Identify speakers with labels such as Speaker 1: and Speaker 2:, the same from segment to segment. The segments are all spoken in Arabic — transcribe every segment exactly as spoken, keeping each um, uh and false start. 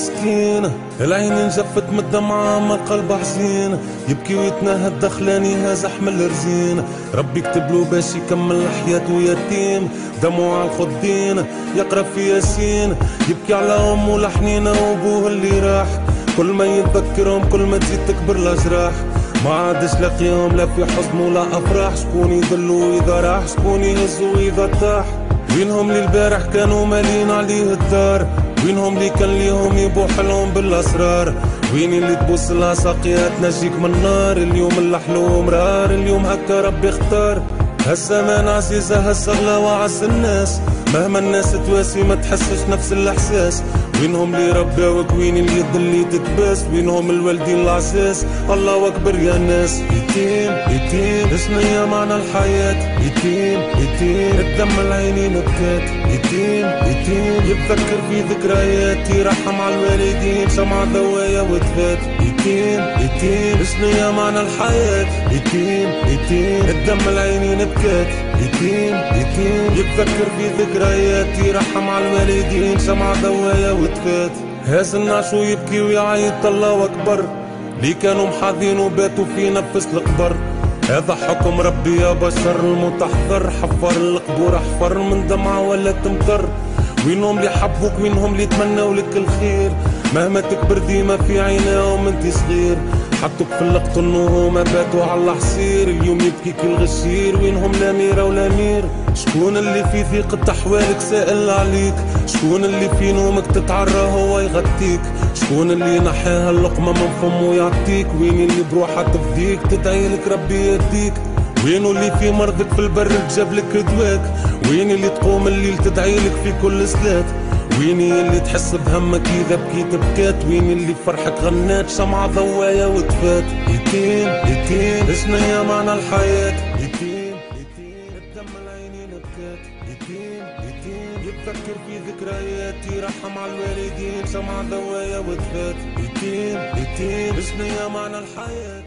Speaker 1: مسكين، العين جفت من الدمعة ما القلب حزين، يبكي ويتنهد دخلاني هذا حمل رزين، ربي يكتب له باش يكمل حياته يتيم، دموع على الخدين يقرا في ياسين، يبكي على امه الحنينة وابوه اللي راح، كل ما يتذكرهم كل ما تزيد تكبر الأجراح، ما عادش لاقيهم لا في حزن ولا افراح، شكون يدلو اذا راح، شكون يهزو اذا طاح، وينهم اللي البارح كانوا مالين عليه الدار، وينهم اللي كان ليهم يبوح لهم بالاسرار، وين اللي تبص لها ساقيها تنجيك من النار، اليوم الحلو مرار، اليوم هكا ربي اختار، هالزمان عزيزة هالصغلة وعز الناس، مهما الناس تواسي ما تحسش نفس الاحساس، وينهم اللي رباوك، وين اليد اللي تتباس، وينهم الوالدين العزاز، الله اكبر يا ناس، يتيم يتيم شنيا معنى الحياة، يتيم يتيم الدم العينين بكات، يتيم يتيم يتذكر في ذكريات، يرحم على الوالدين شمعة ضوايا وتفات، يتيم يتيم شنيا معنى الحياة، يتيم يتيم الدم العينين بكات، يتيم يتيم يتذكر في ذكريات، يرحم على الوالدين شمعة ضوايا وتفات، هازل نعشو يبكي ويعيط الله اكبر، لي كانوا محاذين وباتوا في نفس القبر، هذا حكم ربي يا بشر المتحضر، حفر القبور احفر من دمعة ولا تمطر، وينهم اللي حبوك وينهم اللي تمنوا لك الخير، مهما تكبر ديما في عيناهم انت صغير، حطوك في اللقطن وهما باتوا على الحصير، اليوم يبكيك الغشير، وينهم الاميرة والامير، شكون اللي في ثقة احوالك سائل عليك، شكون اللي في نومك تتعرى هو يغطيك، شكون اللي نحاها اللقمة من فمه يعطيك، وين اللي بروحها تفديك تدعيلك ربي يهديك، وينو اللي في مرضك في البر جابلك دواك، وين اللي تقوم الليل تدعيلك في كل صلاة، وين اللي تحس بهمك اذا بكيت بكات، وين اللي فرحك غنات شمعة ضوايا وتفات، يتيم يتيم شنيا معنى الحياة، يتيم يتيم الدم العينين بكات، يتيم يتيم يتذكر في ذكريات، يرحم على الوالدين شمعة ضوايا وتفات، يتيم يتيم شنيا معنى الحياة.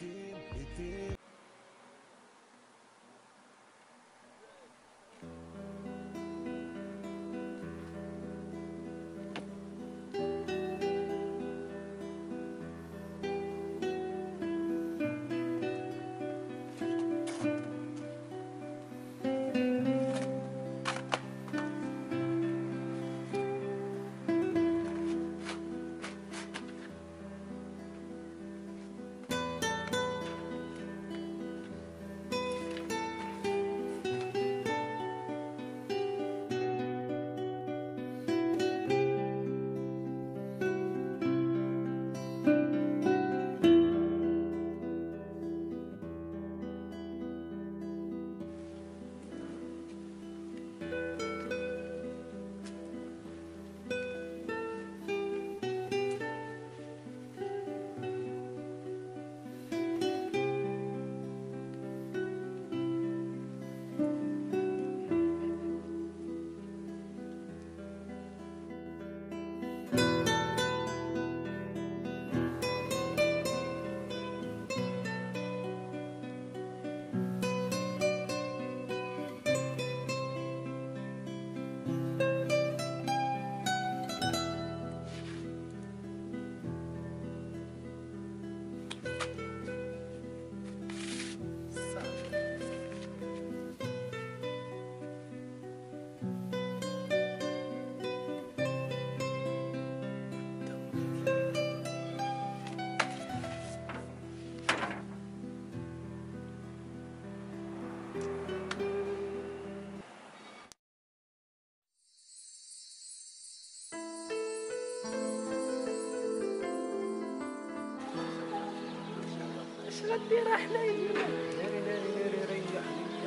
Speaker 2: غدي راح نايم
Speaker 3: ناري ناري ناري ريح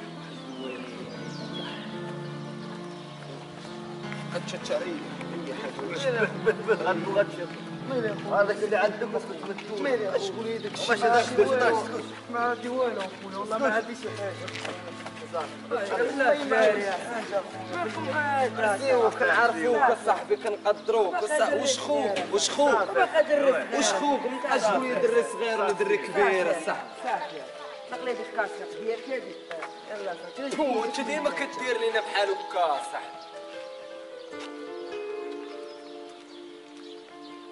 Speaker 3: قد شتشاري ريح
Speaker 4: هذاك اللي عندك اسكت تمتو شكون يدك ماشي داك
Speaker 2: ما عندي والو اخويا والله ما عندي شي حاجه
Speaker 3: زيو كنعرفوك صاحبي كنقدروك واش خوك واش خوك واش خوك مابقاش تقول لي دري صغير ولا دري كبير اصاحبي
Speaker 2: صافي نقلي ديك كاسه ديال كيدي يلا صافي
Speaker 3: هو انت ديما كدير لينا بحال هكا صاحبي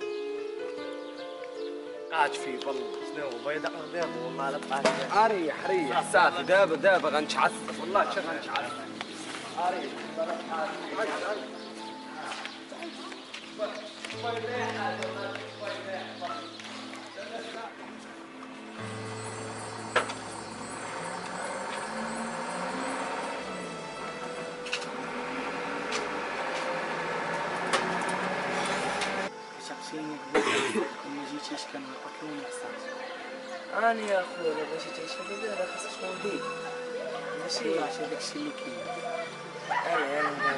Speaker 4: قاعد فيه والله شنو بيض بيض والله لا بقاش
Speaker 3: اريح ريح صافي دابا دابا غنتعصب والله شي غنتعصب اريح
Speaker 5: شخصيا ما جيتيش كنقتلو نحصل
Speaker 2: انا يا خويا الا بغيتي تعيش في البلاد راه خاصك تكون بيك ماشي
Speaker 5: ماشي داكشي اللي كاين
Speaker 2: انا انا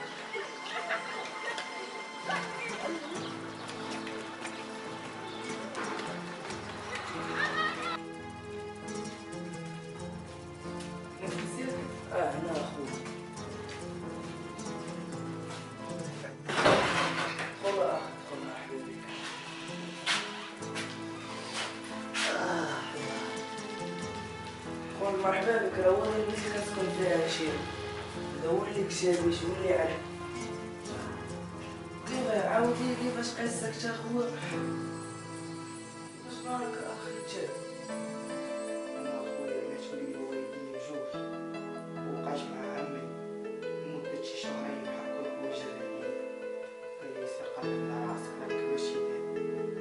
Speaker 2: اه انا اخويا والله والله حبيبي خويا مرحبا بك راه هو اللي كتسكن فيها هادشي هذا هو اللي كتابي شنو اللي عرف كيف عاودي كيفاش قيسك اخويا واش مالك اخي تشاد
Speaker 5: انا اخويا مات ولي والدي جوج وبقيت مع عمي لمدة شي شهرين حكوا بوجه عليا قال لي سير قلب على راسك راك ماشي داير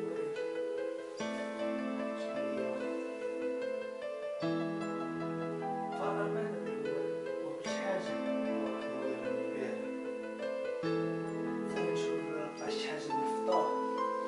Speaker 5: شكون ندير
Speaker 2: فاضل ماذا وقلت حاجه
Speaker 5: خويا من البارح
Speaker 2: زعما نشوف طلع شي حاجه من الفطور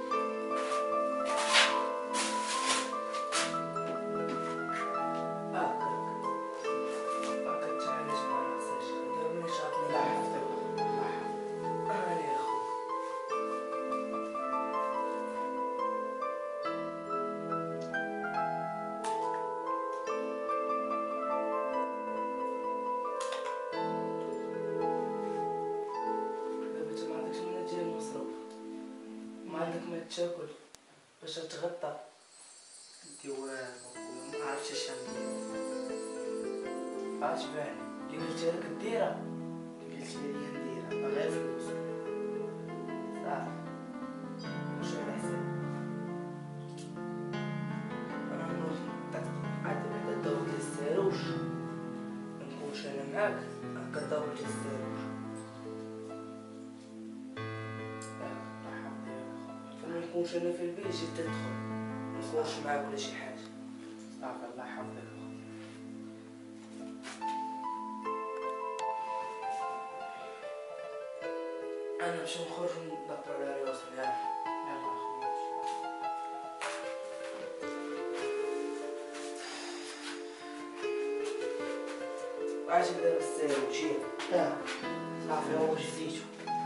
Speaker 2: تاكل باش تغطى
Speaker 5: ندير والو خويا ما عرفتش اش ندير
Speaker 2: عاش باني اللي قلت لك ديرها
Speaker 5: قلت لي نديرها غير فلوس
Speaker 2: صافي واش على حساب انا نوض عاد بعدا داوك الساروش نكونش انا معاك هكا داوك الساروش ما نكونش انا في البيت جيت تدخل ما نكونش معاك ولا شي حاجه
Speaker 5: صافي الله يحفظك
Speaker 2: انا نمشي نخرج ندبر على راسي يلا
Speaker 5: يلا اخويا
Speaker 2: واش دابا الساروش
Speaker 5: اه صافي هو جديتو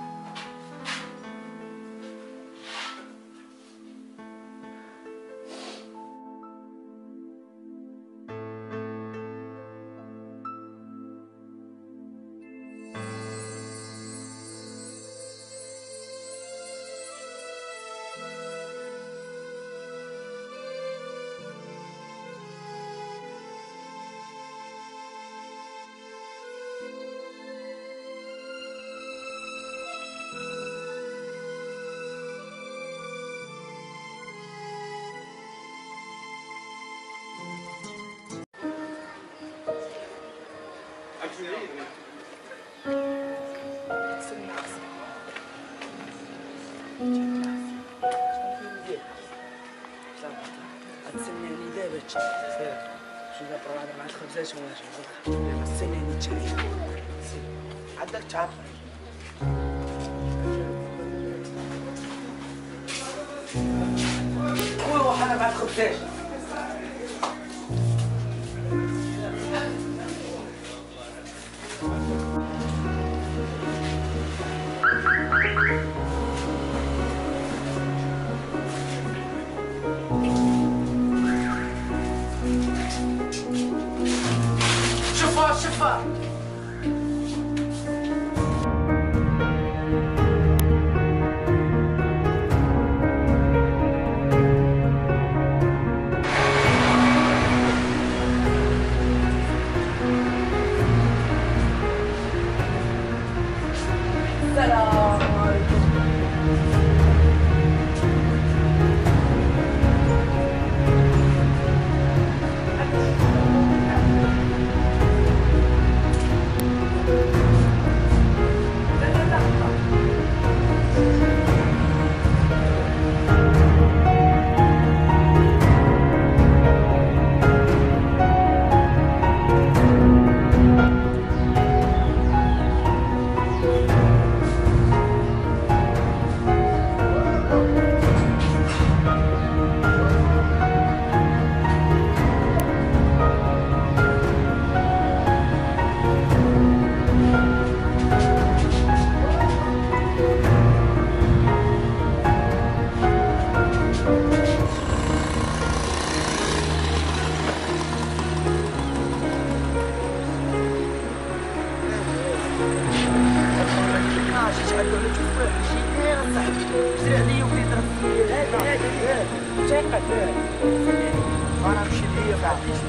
Speaker 2: غتسناني دابا سير شوف دابا راه مع الخبزات واش غتسناني نتا
Speaker 5: عندك تعرف
Speaker 2: خويا وحنا مع الخبزات شوفها شوفها السلام عليكم ليا ما عنديش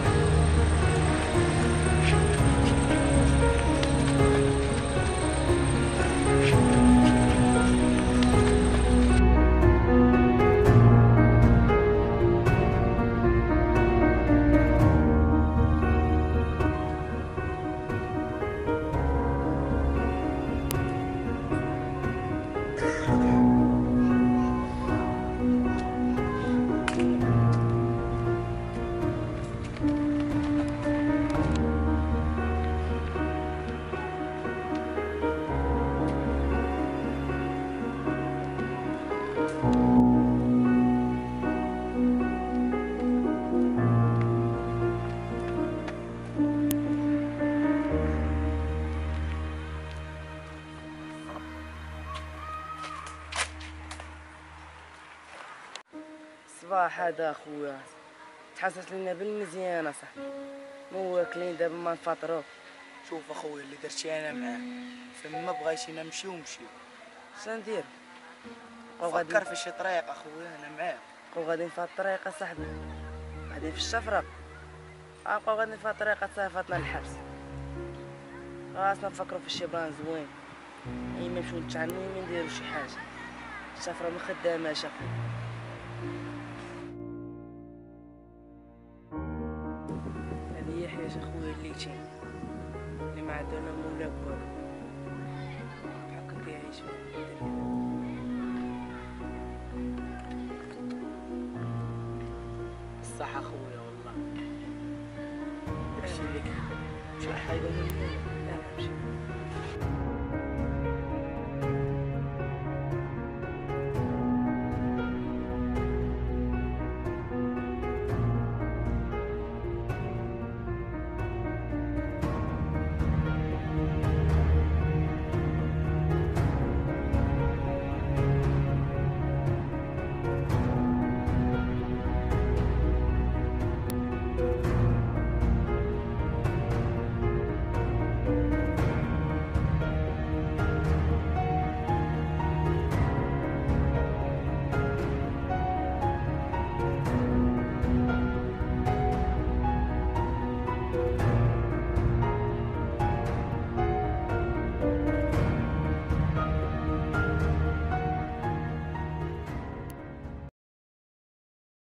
Speaker 2: الصباح هذا اخويا تحسس لنا بالمزيان اصاحبي مو واكلين دابا ما نفطرو.
Speaker 5: شوف اخويا اللي درتي انا معاه فما بغيتينا نمشيو نمشيو.
Speaker 2: شنو ندير؟
Speaker 5: فكر في شي طريق اخويا انا معاك.
Speaker 2: بقاو غاديين في الطريق اصاحبي غاديين في الشفرق بقاو غاديين في الطريق صافاتنا الحبس. خاصنا نفكروا في شي بلان زوين اما نمشيو نتعلموا اما نديرو شي حاجه. الشفره ما خداماش اخويا. هذه هي حياة اخويا الليتين اللي ما عندنا مولا والو بحال كيعيشوا في الدنيا.
Speaker 5: صح اخويا والله
Speaker 2: داكشي اللي كاين شي حاجه مهمه لا نمشي.